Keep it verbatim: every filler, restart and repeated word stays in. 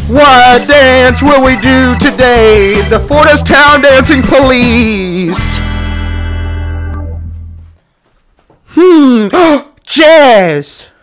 What dance will we do today? The Fortis Town Dancing Police. Hmm. Jazz.